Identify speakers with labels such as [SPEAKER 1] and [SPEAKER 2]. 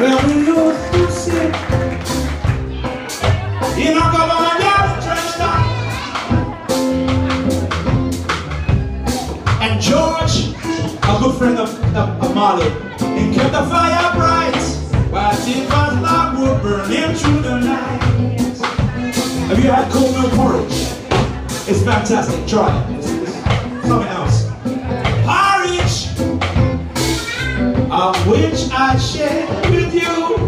[SPEAKER 1] where we used to sit in a Cumberland trench top. And George, a good friend of Molly, he kept the fire bright while Tifa's log would burn him through the night. Have you had cold milk porridge? It's fantastic. Try it. It's something else. Porridge, of which I share with you.